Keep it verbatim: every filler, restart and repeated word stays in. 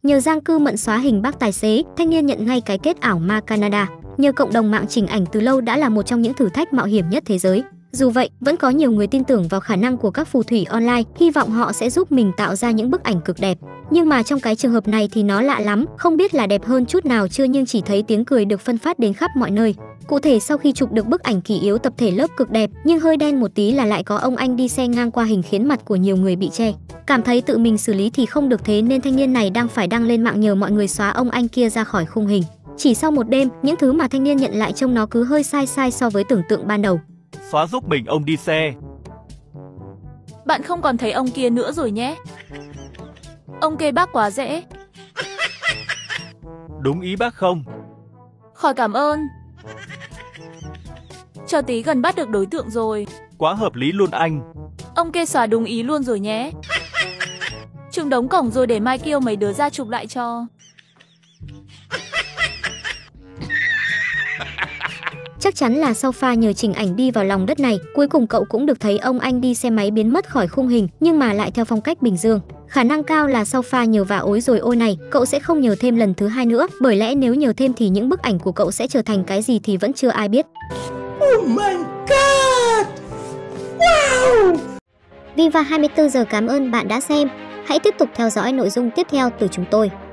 Nhờ giang cư mận xóa hình bác tài xế, thanh niên nhận ngay cái kết ảo ma Canada. Nhờ cộng đồng mạng chỉnh ảnh từ lâu đã là một trong những thử thách mạo hiểm nhất thế giới. Dù vậy, vẫn có nhiều người tin tưởng vào khả năng của các phù thủy online, hy vọng họ sẽ giúp mình tạo ra những bức ảnh cực đẹp. Nhưng mà trong cái trường hợp này thì nó lạ lắm, không biết là đẹp hơn chút nào chưa nhưng chỉ thấy tiếng cười được phân phát đến khắp mọi nơi. Cụ thể sau khi chụp được bức ảnh kỷ yếu tập thể lớp cực đẹp nhưng hơi đen một tí là lại có ông anh đi xe ngang qua hình khiến mặt của nhiều người bị che. Cảm thấy tự mình xử lý thì không được thế nên thanh niên này đang phải đăng lên mạng nhờ mọi người xóa ông anh kia ra khỏi khung hình. Chỉ sau một đêm, những thứ mà thanh niên nhận lại trông nó cứ hơi sai sai so với tưởng tượng ban đầu. Xóa giúp mình ông đi xe. Bạn không còn thấy ông kia nữa rồi nhé. Ông kê bác quá dễ. Đúng ý bác không? Khỏi cảm ơn. Chờ tí gần bắt được đối tượng rồi. Quá hợp lý luôn anh. Ông kê xóa đúng ý luôn rồi nhé. Trưng đống cổng rồi để mai kêu mấy đứa ra chụp lại cho. Chắc chắn là sau pha nhờ chỉnh ảnh đi vào lòng đất này, cuối cùng cậu cũng được thấy ông anh đi xe máy biến mất khỏi khung hình, nhưng mà lại theo phong cách Bình Dương. Khả năng cao là sau pha nhờ vả ối rồi ôi này, cậu sẽ không nhờ thêm lần thứ hai nữa, bởi lẽ nếu nhờ thêm thì những bức ảnh của cậu sẽ trở thành cái gì thì vẫn chưa ai biết. Oh my god! Wow! Viva hai mươi tư giờ cảm ơn bạn đã xem. Hãy tiếp tục theo dõi nội dung tiếp theo từ chúng tôi.